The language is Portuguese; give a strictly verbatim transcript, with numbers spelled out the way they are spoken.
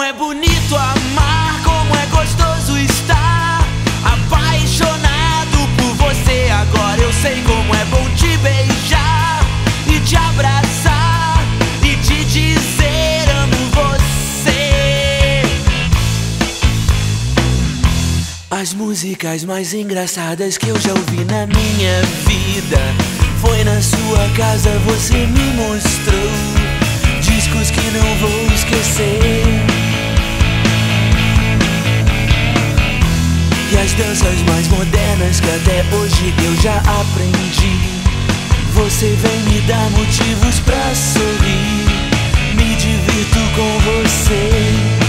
é bonito amar, como é gostoso estar apaixonado por você. Agora eu sei como é bom te beijar e te abraçar e te dizer amo você. As músicas mais engraçadas que eu já ouvi na minha vida foi na sua casa, você me mostrou discos que não vou esquecer. E as danças mais modernas que até hoje eu já aprendi. Você vem me dar motivos pra sorrir, me divirto com você.